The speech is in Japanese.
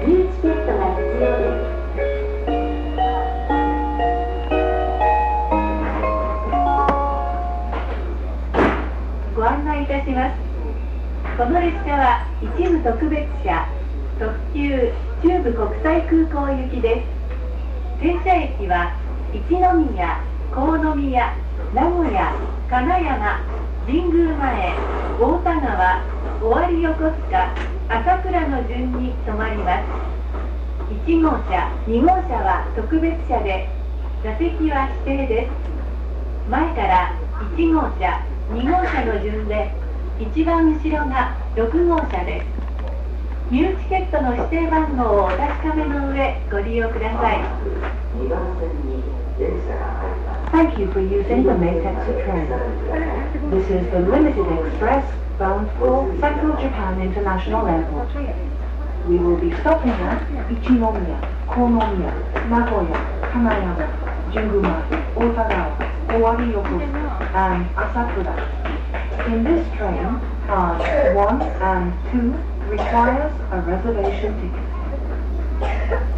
入チケットが必要です。ご案内いたします。この列車は一部特別車特急中部国際空港行きです。停車駅は一宮、国宮、名古屋、金山、神宮前、太田川、尾張横須賀、朝倉の順に停まります。1号車、2号車は特別車で座席は指定です。前から1号車、2号車の順で一番後ろが6号車です。ミューチケットの指定番号をお確かめの上ご利用ください。 Thank you for using the Meitei train. This is the limited express bound for Central Japan International Airport. We will be stopping at Ichinomiya, Konomiya, Nagoya, Kanayama, Jingumae, Otagawa, Owari Yokosuka, and Asakura. In this train, cars 1 and 2 requires a reservation ticket.